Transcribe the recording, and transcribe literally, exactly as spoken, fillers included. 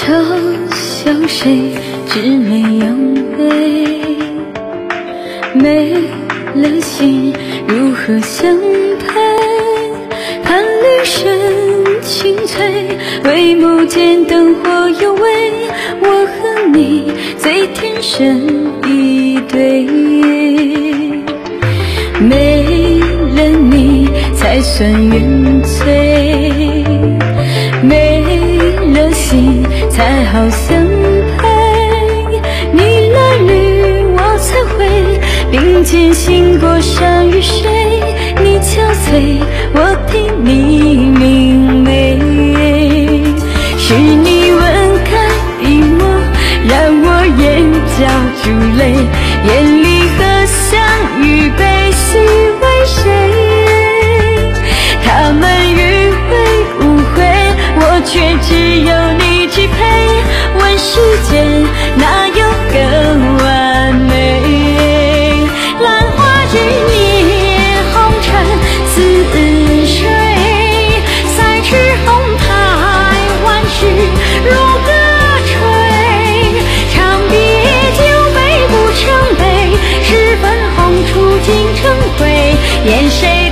嘲笑谁魑魅魍魅，没了心如何相配？看绿深青翠，帷幕间灯火幽微，我和你最天生一对。没了你才算圆醉，没了心才好相配。你来绿我才会，并肩行过山与水。你憔悴我替你明媚，是你吻开一抹，让我眼角珠泪。眼里和相遇悲喜为谁？他们迂回误会，我却只有你支配。问世间哪有更完美？兰花与你红尘似水，赛至红台万事如歌吹。长别久美不成悲，十分红烛尽成灰，愿谁